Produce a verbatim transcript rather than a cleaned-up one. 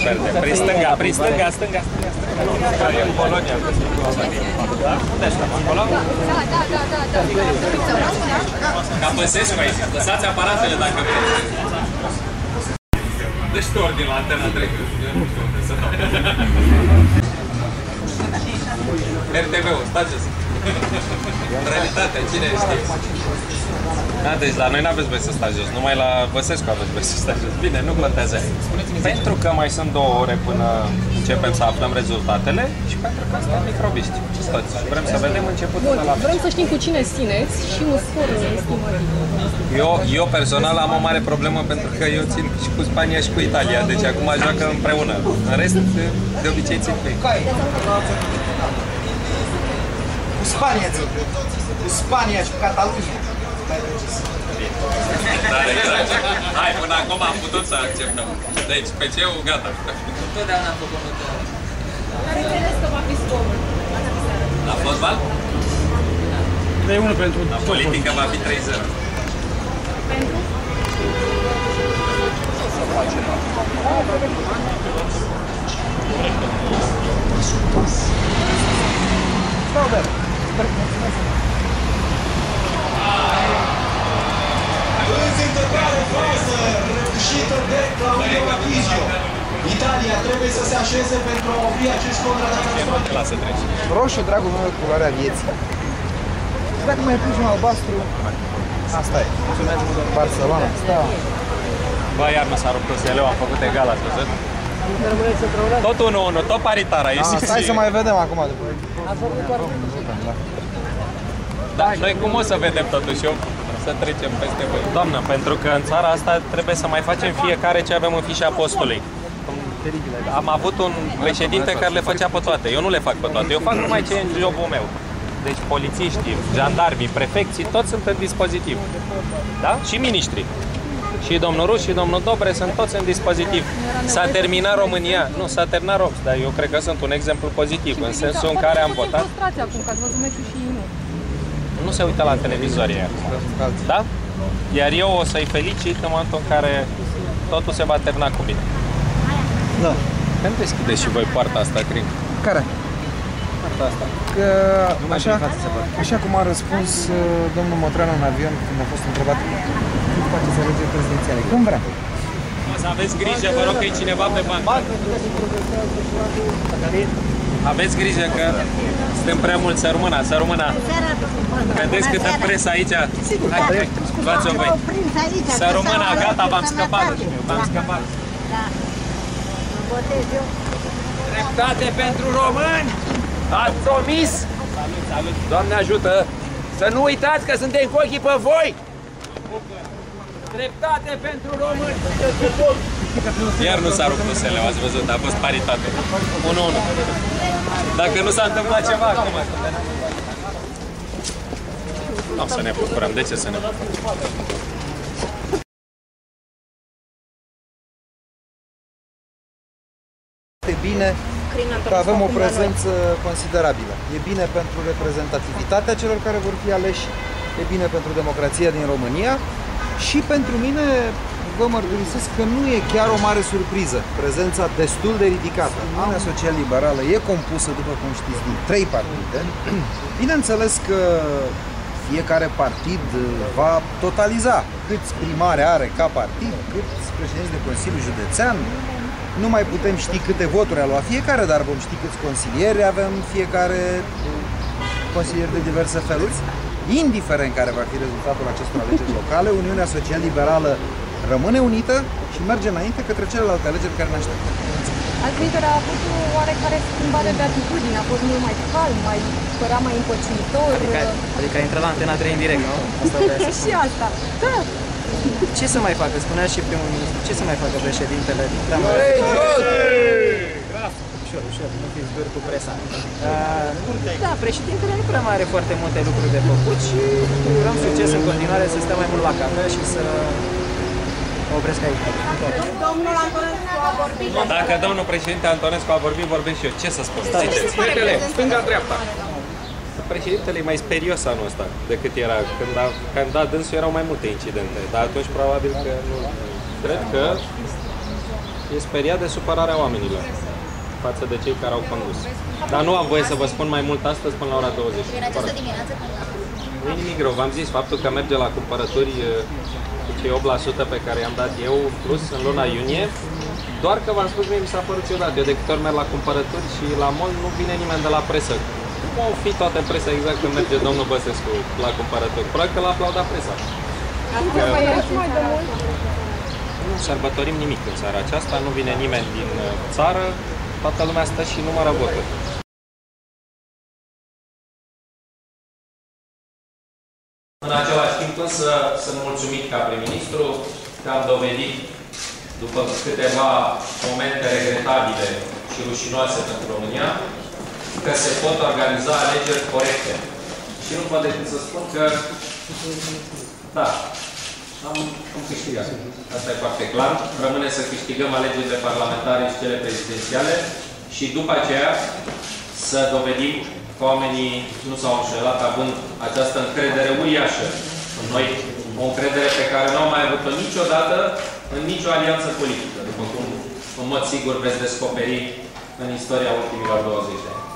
verde. Prin stânga, prin stânga, stânga, stânga. Care e în Polonia, că sunt cu da? Unde stăm, acolo? Da, da, da, da, da. Ca Băsescu aici. Lăsați aparatele dacă vreți. Dă-și tu ordine la antena trei. Eu nu știu unde să dau. R T V-ul, stați jos. Realitatea, cine știe? Da, deci la noi n-aveți voie să stați jos, numai la Băsescu aveți voie să stați jos. Bine, nu contează. Pentru că mai sunt două ore până începem să aflăm rezultatele și pentru că suntem microbiști. Toți. Vrem să vedem începutul de la vrem să știm cu cine țineți și un scor estimativ. Eu, eu personal am o mare problemă pentru că eu țin și cu Spania și cu Italia, deci acum joacă împreună. În rest, de, de obicei țin cu ei. Cu Spania țin. Cu Spania și cu Catalunia. Da, exact. Hai, până acum am putut să acceptăm. Deci, pe ce gata. Întotdeauna am făcut multe. Care credeți că va fi scorul? La fotbal? trei unu pentru... La politică va fi trei zero. Pentru? Prezentare falsă, reușită de Claudio Atizio. Italia trebuie să se așeze pentru a opri acest contraatac al Spaniei. Roșu, dragul meu, culoarea vieții. Dacă mai pui un albastru, asta e. Barcelona. Bă, iar nu s-a rupt C L-ul, am făcut egal, ați văzut? Tot unu unu, tot paritar a ieșit. Hai să mai vedem acum. Ați făcut doar Da, noi cum o să vedem totuși eu? Să trecem peste voi. Doamnă, pentru că în țara asta trebuie să mai facem fiecare ce avem în fișa postului. Am avut un președinte care le făcea pe toate. Eu nu le fac pe toate. Eu fac numai ce e în jobul meu. Deci polițiștii, jandarmii, prefecții, toți sunt în dispozitiv. Da? Și miniștrii. Și domnul Rus și domnul Dobre sunt toți în dispozitiv. S-a terminat România. Nu, s-a terminat Rox, dar eu cred că sunt un exemplu pozitiv, în sensul în care am votat. Acum, că ați văzut meciul și nu. Nu se uită la televizor ei acum. Da? Iar eu o să-i felicit în momentul în care totul se va termina cu bine. Da. Când deschideți și voi poarta asta, Crin? Care? Poarta asta. Că așa, așa cum a răspuns domnul Motreanu în avion când a fost întrebat cum faceți alegeri prezidențiale? Cum vrea? O să aveți grijă, vă rog că e cineva pe bancă. Aveți grijă că suntem prea mulți, să rămână, să rămână. Vedeți câtă presă aici? Hai, luați-o voi. Să rămână, gata, v-am scăpat. V-am scăpat. Dreptate pentru români! Ați omis? Salut, salut. Doamne ajută! Să nu uitați că suntem cu ochii pe voi! Dreptate pentru români! Iar nu s-a rupt C L-ul, ați văzut, a fost paritate. unu unu. Dacă nu s-a întâmplat ceva acum. Nu o să ne bucurăm. De ce să ne bucurăm? E bine că avem o prezență considerabilă. E bine pentru reprezentativitatea celor care vor fi aleși, e bine pentru democrația din România și pentru mine vă mărturisesc că nu e chiar o mare surpriză prezența destul de ridicată. Uniunea Social-Liberală e compusă, după cum știți, din trei partide. Bineînțeles că fiecare partid va totaliza câți primari are ca partid, câți președinți de Consiliu Județean. Nu mai putem ști câte voturi a luat fiecare, dar vom ști câți consilieri avem fiecare consilieri de diverse feluri. Indiferent care va fi rezultatul acestor alegeri locale, Uniunea Social-Liberală rămâne unită și merge înainte către celelalte alegeri care ne așteptă. Altminteri a avut o oarecare schimbare de atitudine, a fost mult mai calm, mai părea mai împăcinitor. Adică, adică a intrat la Antena trei în direct, nu? Asta și asta. Da. Ce să mai facă? Spunea și primul ministru. Ce să mai facă președintele? Ușor, ușor, nu fiți dur cu presa. Da, președintele nu prea mai are foarte multe lucruri de făcut și urăm succes în continuare, să stea mai mult la cafea și să opresc aici. Domnul Antonescu a vorbit. Dacă domnul președinte Antonescu a vorbit, vorbesc și eu. Ce să spun? Ziceți. Stânga-dreapta. Președintele e mai sperios anul ăsta decât era. Când a candidat dânsul erau mai multe incidente, dar atunci probabil că nu. Cred că E speriat de supărarea oamenilor față de cei care au condus. Dar nu am voie să vă spun mai mult astăzi până la ora douăzeci. În această dimineață până la... Nu e nimic rău. V-am zis, faptul că merge la cumpărături cu cei opt la sută pe care i-am dat eu, plus în luna iunie, doar că v-am spus, mie mi s-a părut ciudat. Eu de câte ori merg la cumpărături și la mall nu vine nimeni de la presă. Cum au fi toată presa exact când merge domnul Băsescu la cumpărături? Probabil că l-a aplaudat presa. Nu sărbătorim nimic în seara aceasta, nu vine nimeni din țară, toată lumea stă și numără voturi. În același timp însă sunt mulțumit ca prim-ministru că am dovedit, după câteva momente regretabile și rușinoase pentru România, că se pot organiza alegeri corecte. Și nu pot decât să spun că, da, am, am câștigat. Asta e foarte clar. Rămâne să câștigăm alegerile parlamentare și cele prezidențiale și după aceea să dovedim că oamenii nu s-au înșelat având această încredere uriașă în noi, o încredere pe care nu au mai avut-o niciodată în nicio alianță politică, după cum în mod sigur veți descoperi în istoria ultimilor douăzeci de ani.